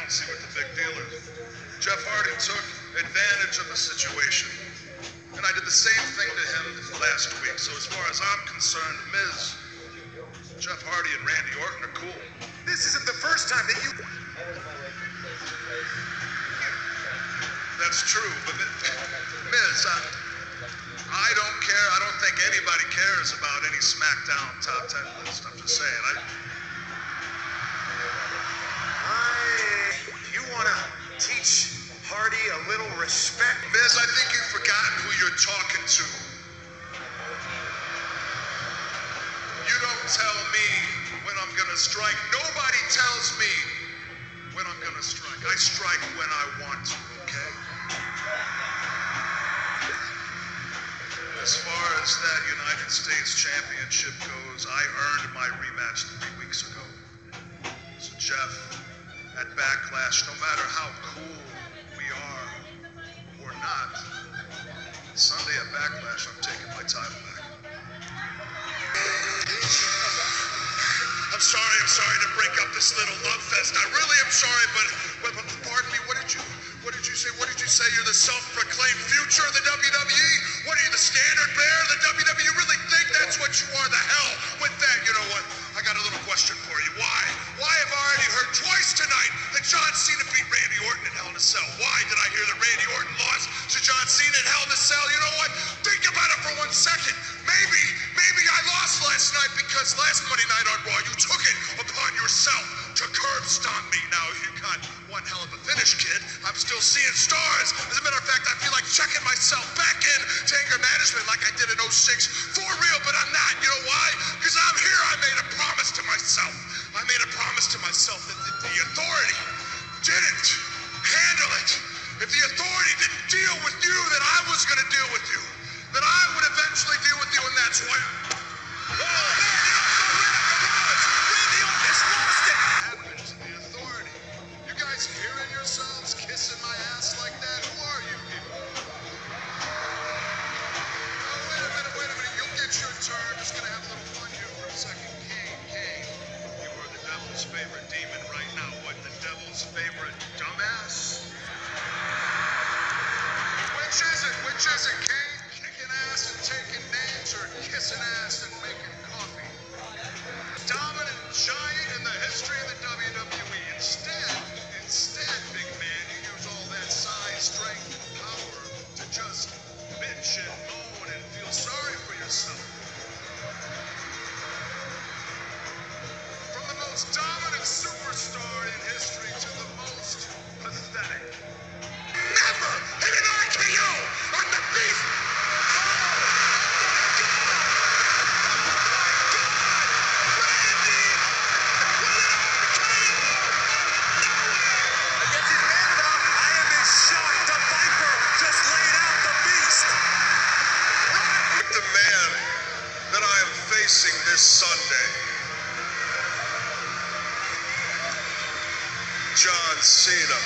don't see what the big deal is. Jeff Hardy took advantage of the situation, and I did the same thing to him last week. So as far as I'm concerned, Miz, Jeff Hardy and Randy Orton are cool. This isn't the first time that you... That's true, but Miz, I don't care. I don't think anybody cares about any SmackDown top 10 list. I'm just saying. You want to teach Hardy a little respect? Miz, I think you've forgotten who you're talking to. You don't tell me when I'm going to strike. Nobody tells me when I'm going to strike. I strike when I want to, okay? As far as that United States Championship goes, I earned my rematch 3 weeks ago. So Jeff, at Backlash, no matter how cool we are or not, Sunday at Backlash, I'm taking my title back. I'm sorry to break up this little love fest. I really am sorry, but pardon me, what did you say? What did you say? You're the self-proclaimed future of the WWE? What are you, the standard bearer of the WWE? You really think that's what you are? The hell with that. You know what? I got a little question for you. Why? Why have I already heard twice tonight that John Cena beat Randy Orton in Hell in a Cell? Why did I hear that Randy Orton lost to John Cena in Hell in a Cell? You know what? Think about it for 1 second. Maybe I lost last night because last Monday night on Raw, you took it upon yourself to curb stomp me. Now, you got one hell of a finish, kid. I'm still seeing stars. As a matter of fact, I feel like checking myself back in to anger management like I did in 06. For real, but I'm not. You know why? Because I'm here. I made a promise to myself. I made a promise to myself that the authority didn't handle it. If the authority didn't deal with you, then I was going to deal with you. That I would eventually deal with you, and that's why. Randy Orton's lost it! Happens to the authority. You guys hearing yourselves kissing my ass like that? Who are you people? Oh, wait a minute. You'll get your turn. Just gonna have a little fun here for a second. Kane, you are the devil's favorite demon right now. What, the devil's favorite dumbass? Which is it, Kane? Kicking ass and taking names, or kissing ass and making coffee? Dominant giant in the history of the WWE. Instead, big man, you use all that size, strength, and power to just bitch and moan and feel sorry for yourself. From the most dominant superstar in history to the most pathetic. Never hit an RKO on the beast! This Sunday, John Cena.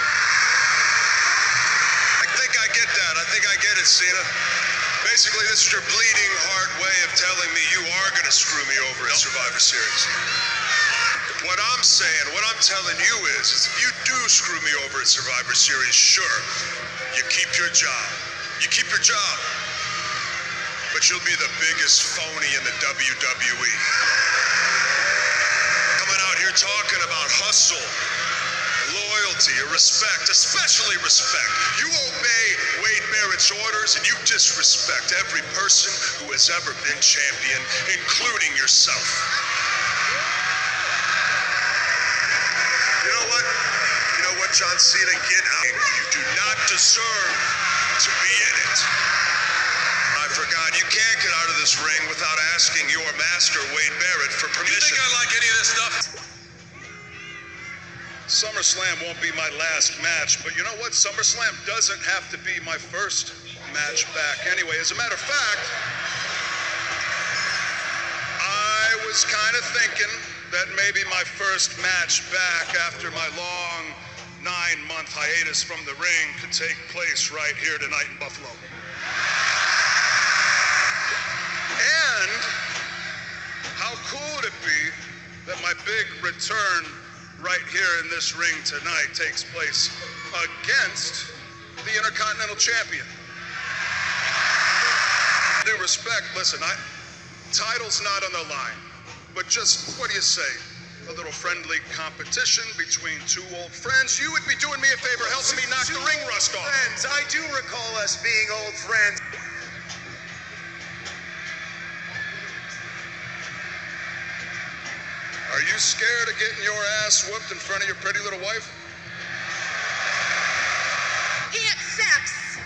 I think I get that. I think I get it, Cena. Basically, this is your bleeding heart way of telling me you are going to screw me over in Survivor Series. What I'm saying, what I'm telling you is if you do screw me over in Survivor Series, sure, you keep your job. You keep your job. But you'll be the biggest phony in the WWE. Coming out here talking about hustle, loyalty, or respect, especially respect. You obey Wade Barrett's orders and you disrespect every person who has ever been champion, including yourself. You know what, John Cena? Get out. You do not deserve to be in it. I forgot, you can't get out of this ring without asking your master, Wade Barrett, for permission. You think I like any of this stuff? SummerSlam won't be my last match, but you know what? SummerSlam doesn't have to be my first match back anyway. As a matter of fact, I was kind of thinking that maybe my first match back after my long 9-month hiatus from the ring could take place right here tonight in Buffalo. And how cool would it be that my big return right here in this ring tonight takes place against the Intercontinental Champion. Due respect, listen, title's not on the line, but just, what do you say? A little friendly competition between two old friends. You would be doing me a favor, helping me knock the ring rust off. Friends, I do recall us being old friends. Are you scared of getting your ass whooped in front of your pretty little wife?